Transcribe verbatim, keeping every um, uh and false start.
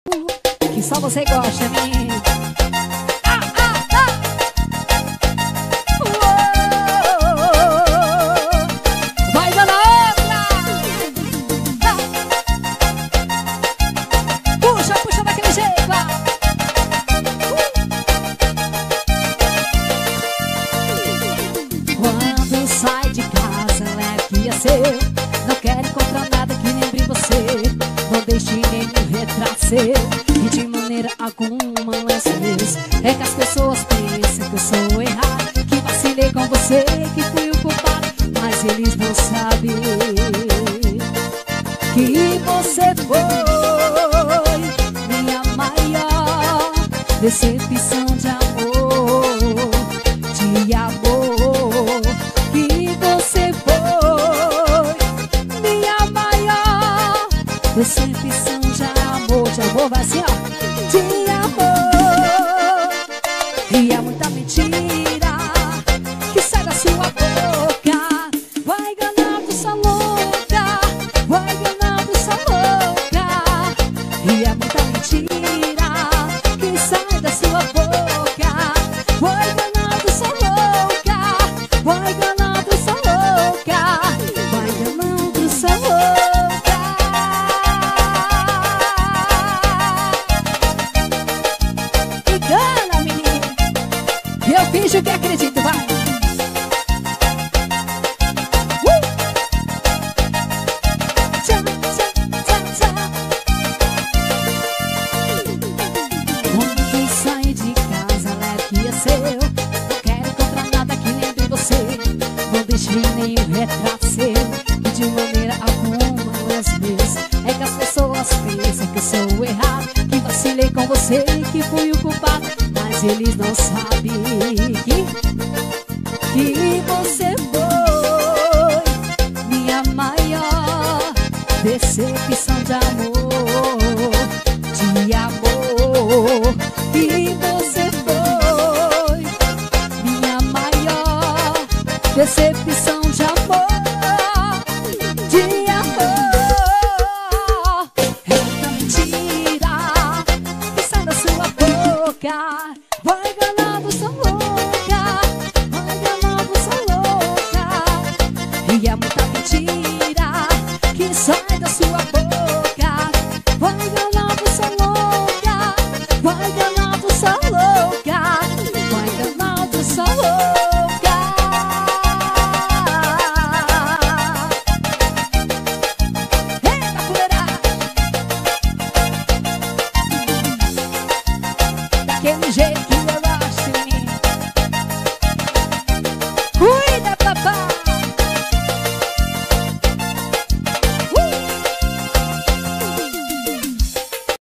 que só você gosta, menino. Ah, ah, ah. Uou. Vai dando outra. Ah. Puxa, puxa daquele jeito. Ah. Uh. Quando sai de casa, leve que é seu. Não quero encontrar nada que lembre você. Não deixe nenhum retrato seu, e de maneira alguma lance isso. É que as pessoas pensam que eu sou errado, que vacilei com você, que fui o culpado. Mas eles não sabem que você foi minha maior decepção de amor, de amor. Que você foi minha maior decepção de amor, de amor, vai assim, ó. De amor. E é muita mentira que sai da sua boca. Vai ganhando essa louca, vai ganhando essa louca. E é muita mentira que sai da sua boca. Vai ganhando essa louca, vai ganhando essa louca, vai ganhando essa louca. Eu finjo que acredito, vai! Uh! Tchá, tchá, tchá, tchá. Quando sai de casa, leve que é seu. Não quero encontrar nada que lembre você. Não deixe nenhum retrato seu, e de maneira alguma às vezes. É que as pessoas pensam que eu sou errado, que vacilei com você, que fui o culpado. Mas eles não sabem que, que você foi minha maior decepção de amor, de amor. Que você foi minha maior decepção de amor, de amor. É muita mentira que sai da sua boca. Vai ganhando essa louca, vai ganhando essa louca. E é muita mentira que sai da sua boca. Vai ganhando essa louca, vai ganhando essa louca, vai ganhando essa louca. Eita, poeira! Daquele jeito que eu gosto, menino. Cuida, papai.